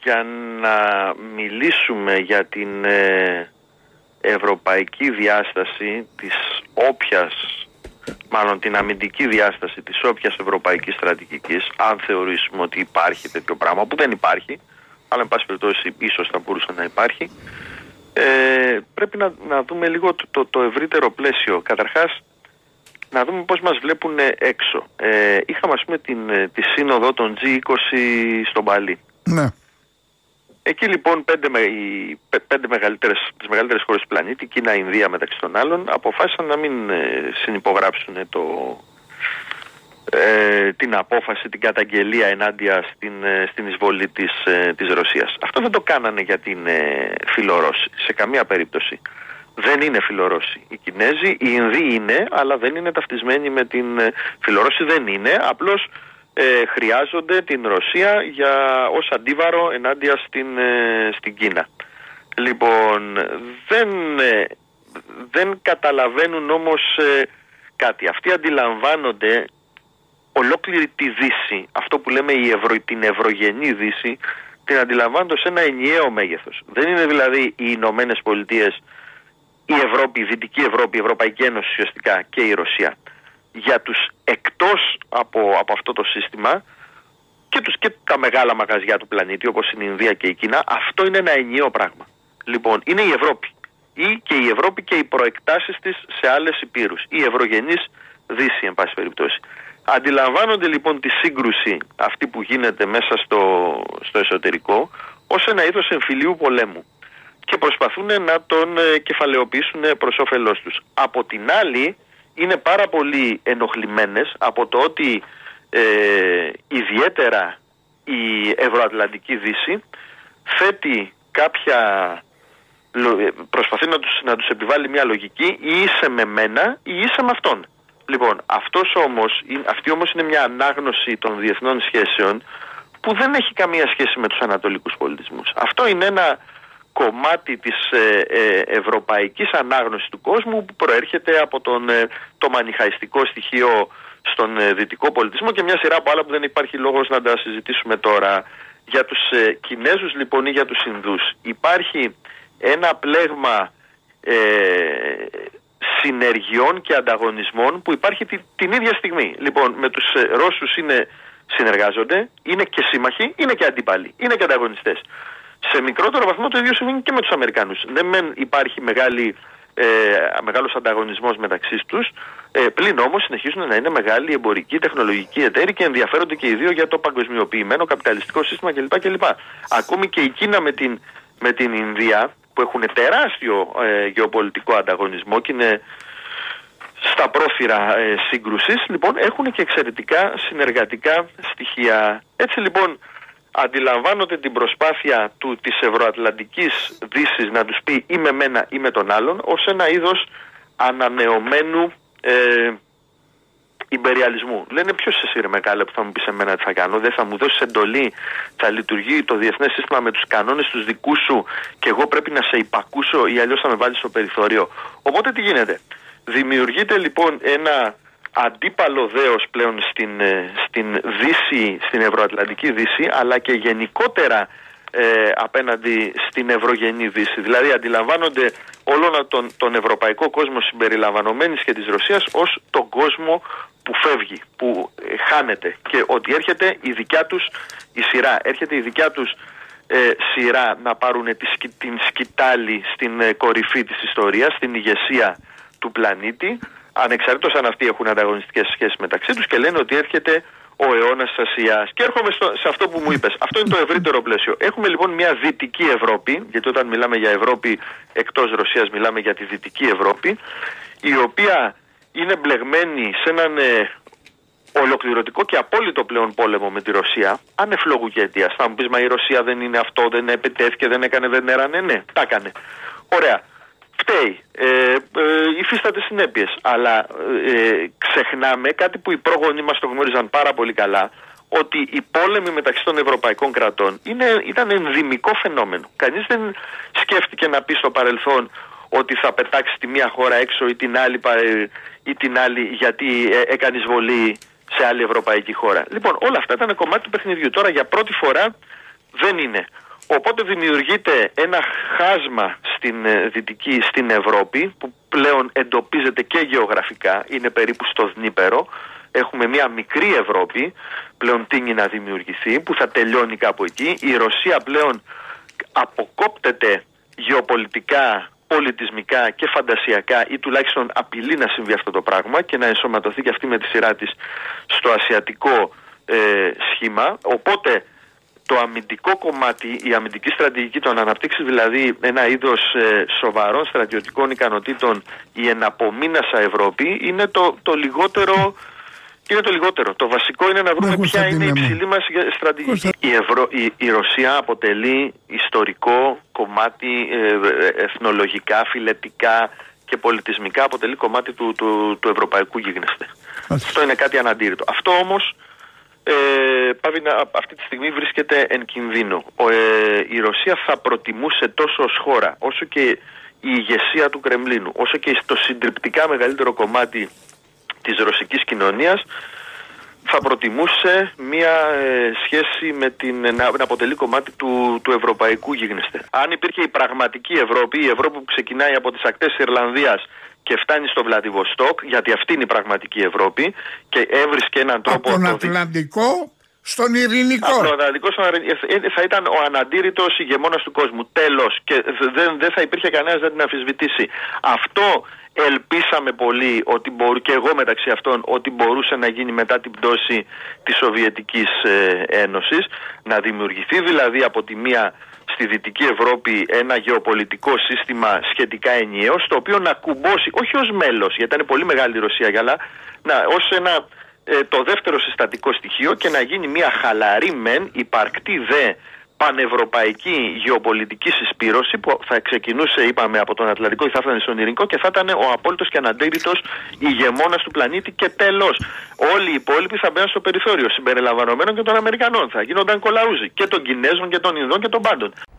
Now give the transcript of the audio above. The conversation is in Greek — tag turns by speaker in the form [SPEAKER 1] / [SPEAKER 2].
[SPEAKER 1] για να μιλήσουμε για την ευρωπαϊκή διάσταση της όποιας, μάλλον την αμυντική διάσταση της όποιας ευρωπαϊκής στρατηγικής, αν θεωρήσουμε ότι υπάρχει τέτοιο πράγμα, που δεν υπάρχει, αλλά εν πάση περιπτώσει ίσως θα μπορούσε να υπάρχει, πρέπει να δούμε λίγο το ευρύτερο πλαίσιο. Καταρχάς, να δούμε πώς μας βλέπουν έξω. Είχαμε, ας πούμε, τη σύνοδο των G20 στον Παλί.
[SPEAKER 2] Ναι.
[SPEAKER 1] Εκεί λοιπόν τις μεγαλύτερες χώρες του πλανήτη, Κίνα, Ινδία μεταξύ των άλλων, αποφάσισαν να μην συνυπογράψουν την απόφαση, την καταγγελία ενάντια στην εισβολή της Ρωσίας. Αυτό δεν το κάνανε γιατί είναι φιλορώσοι, σε καμία περίπτωση. Δεν είναι φιλορώσοι οι Κινέζοι, οι Ινδοί είναι, αλλά δεν είναι ταυτισμένοι με την φιλορώσοι, δεν είναι, απλώς χρειάζονται την Ρωσία ως αντίβαρο ενάντια στην Κίνα. Λοιπόν, δεν καταλαβαίνουν όμως κάτι. Αυτοί αντιλαμβάνονται ολόκληρη τη Δύση, αυτό που λέμε την ευρωγενή Δύση, την αντιλαμβάνονται σε ένα ενιαίο μέγεθος. Δεν είναι δηλαδή οι Ηνωμένες Πολιτείες, η Ευρώπη, η Δυτική Ευρώπη, η Ευρωπαϊκή Ένωση ουσιαστικά και η Ρωσία. Για τους εκτός από αυτό το σύστημα και τα μεγάλα μαγαζιά του πλανήτη όπως είναι η Ινδία και η Κίνα, αυτό είναι ένα ενιαίο πράγμα. Λοιπόν, είναι η Ευρώπη και η Ευρώπη και οι προεκτάσεις της σε άλλες υπήρους, η ευρωγενής Δύση εν πάση περιπτώσει. Αντιλαμβάνονται λοιπόν τη σύγκρουση αυτή που γίνεται μέσα στο εσωτερικό ως ένα είδος εμφυλίου πολέμου και προσπαθούν να τον κεφαλαιοποιήσουν προς όφελός τους. Από την άλλη, είναι πάρα πολύ ενοχλημένες από το ότι ιδιαίτερα η Ευρωατλαντική Δύση θέτει προσπαθεί να τους επιβάλλει μια λογική, ή είσαι με μένα ή είσαι με αυτόν. Λοιπόν, αυτή όμως είναι μια ανάγνωση των διεθνών σχέσεων που δεν έχει καμία σχέση με τους ανατολικούς πολιτισμούς. Αυτό είναι ένα κομμάτι της ευρωπαϊκής ανάγνωσης του κόσμου που προέρχεται από το μανιχαϊστικό στοιχείο στον δυτικό πολιτισμό και μια σειρά από άλλα που δεν υπάρχει λόγος να τα συζητήσουμε τώρα. Για τους Κινέζους λοιπόν ή για τους Ινδούς υπάρχει ένα πλέγμα συνεργειών και ανταγωνισμών που υπάρχει την ίδια στιγμή. Λοιπόν, με τους Ρώσους συνεργάζονται, είναι και σύμμαχοι, είναι και αντίπαλοι, είναι και ανταγωνιστές. Σε μικρότερο βαθμό το ίδιο συμβαίνει και με τους Αμερικάνους. Δεν μεν υπάρχει μεγάλος ανταγωνισμός μεταξύ τους, πλην όμως συνεχίζουν να είναι μεγάλοι εμπορικοί, τεχνολογικοί εταίροι και ενδιαφέρονται και οι δύο για το παγκοσμιοποιημένο καπιταλιστικό σύστημα κλπ. Ακόμη και η Κίνα με την Ινδία, που έχουν τεράστιο γεωπολιτικό ανταγωνισμό και είναι στα πρόθυρα σύγκρουσης, λοιπόν έχουν και εξαιρετικά συνεργατικά στοιχεία. Έτσι λοιπόν αντιλαμβάνονται την προσπάθεια της Ευρωατλαντικής Δύσης να τους πει ή με μένα ή με τον άλλον ως ένα είδος ανανεωμένου ιμπεριαλισμού. Λένε ποιος εσύ ρε μεγάλε που θα μου πεις εμένα τι θα κάνω, δεν θα μου δώσεις εντολή, θα λειτουργεί το διεθνές σύστημα με τους κανόνες τους δικούς σου και εγώ πρέπει να σε υπακούσω ή αλλιώς θα με βάλεις στο περιθώριο. Οπότε τι γίνεται? Δημιουργείται λοιπόν ένα αντίπαλο δέος πλέον στην Δύση, στην Ευρωατλαντική Δύση, αλλά και γενικότερα απέναντι στην Ευρωγενή Δύση. Δηλαδή αντιλαμβάνονται όλο τον ευρωπαϊκό κόσμο συμπεριλαμβανομένης και της Ρωσίας ως τον κόσμο που φεύγει, που χάνεται και ότι έρχεται η δικιά τους η σειρά, έρχεται η δικιά τους σειρά να πάρουν την σκητάλη στην κορυφή της ιστορίας, στην ηγεσία του πλανήτη, ανεξαρτήτως αν αυτοί έχουν ανταγωνιστικές σχέσεις μεταξύ τους, και λένε ότι έρχεται ο αιώνας της Ασίας. Και έρχομαι σε αυτό που μου είπες. Αυτό είναι το ευρύτερο πλαίσιο. Έχουμε λοιπόν μια δυτική Ευρώπη, γιατί όταν μιλάμε για Ευρώπη εκτός Ρωσίας μιλάμε για τη δυτική Ευρώπη, η οποία είναι μπλεγμένη σε έναν ολοκληρωτικό και απόλυτο πλέον πόλεμο με τη Ρωσία, ανεφλόγου και αιτίας. Θα μου πεις, μα η Ρωσία δεν είναι αυτό, δεν επιτέθηκε, δεν έκανε, δεν έρανε. Ναι, τα έκανε. Ωραία. Φταίει. Υφίσταται συνέπειες. Αλλά ξεχνάμε κάτι που οι πρόγονοι μας το γνώριζαν πάρα πολύ καλά, ότι οι πόλεμοι μεταξύ των ευρωπαϊκών κρατών ήταν ενδυμικό φαινόμενο. Κανείς δεν σκέφτηκε να πει στο παρελθόν ότι θα πετάξει τη μία χώρα έξω ή την άλλη γιατί έκανε εισβολή σε άλλη ευρωπαϊκή χώρα. Λοιπόν, όλα αυτά ήταν κομμάτι του παιχνιδιού. Τώρα για πρώτη φορά δεν είναι Οπότε δημιουργείται ένα χάσμα στην Ευρώπη που πλέον εντοπίζεται και γεωγραφικά, είναι περίπου στο Δνήπερο. Έχουμε μια μικρή Ευρώπη, πλέον τείνει να δημιουργηθεί, που θα τελειώνει κάπου εκεί. Η Ρωσία πλέον αποκόπτεται γεωπολιτικά, πολιτισμικά και φαντασιακά, ή τουλάχιστον απειλεί να συμβεί αυτό το πράγμα και να ενσωματωθεί και αυτή με τη σειρά της στο ασιατικό σχήμα. Οπότε το αμυντικό κομμάτι, η αμυντική στρατηγική, το να αναπτύξει δηλαδή ένα είδος σοβαρών στρατιωτικών ικανοτήτων η εναπομείνασα Ευρώπη, είναι το λιγότερο. Το βασικό είναι να βρούμε ποια είναι η υψηλή μας στρατηγική. Η Ρωσία αποτελεί ιστορικό κομμάτι, εθνολογικά, φιλετικά και πολιτισμικά αποτελεί κομμάτι του ευρωπαϊκού γίγνεσθε. Αυτό είναι κάτι αναντήρητο. Αυτό όμως αυτή τη στιγμή βρίσκεται εν κινδύνο. Η Ρωσία θα προτιμούσε τόσο ως χώρα, όσο και η ηγεσία του Κρεμλίνου, όσο και στο συντριπτικά μεγαλύτερο κομμάτι της ρωσικής κοινωνίας, θα προτιμούσε μια σχέση με να αποτελεί κομμάτι του ευρωπαϊκού γίγνεσθε. Αν υπήρχε η πραγματική Ευρώπη, η Ευρώπη που ξεκινάει από τις ακτές της Ιρλανδίας και φτάνει στο Βλαδιβοστόκ, γιατί αυτή είναι η πραγματική Ευρώπη, και έβρισκε έναν τρόπο.
[SPEAKER 2] Από τον Ατλαντικό στον Ειρηνικό.
[SPEAKER 1] Από τον Ατλαντικό στον Ειρηνικό θα ήταν ο αναντήρητος ηγεμόνας του κόσμου. Τέλος. Και δεν θα υπήρχε κανένας να την αμφισβητήσει. Αυτό ελπίσαμε πολύ, και εγώ μεταξύ αυτών, ότι μπορούσε να γίνει μετά την πτώση της Σοβιετικής Ένωσης. Να δημιουργηθεί δηλαδή από τη μία στη Δυτική Ευρώπη ένα γεωπολιτικό σύστημα σχετικά ενιαίο, στο οποίο να κουμπώσει, όχι ως μέλος, γιατί ήταν πολύ μεγάλη η Ρωσία, αλλά ως το δεύτερο συστατικό στοιχείο, και να γίνει μια χαλαρή μεν, υπαρκτή δε πανευρωπαϊκή γεωπολιτική συσπήρωση που θα ξεκινούσε, είπαμε, από τον Ατλαντικό και θα έφτανε στον Ειρηνικό και θα ήταν ο απόλυτος και αναντήρητος ηγεμόνας του πλανήτη, και τέλος. Όλοι οι υπόλοιποι θα μπαίνουν στο περιθώριο, συμπεριλαμβανομένων και των Αμερικανών. Θα γίνονταν κολαούζοι και των Κινέζων και των Ινδών και των πάντων.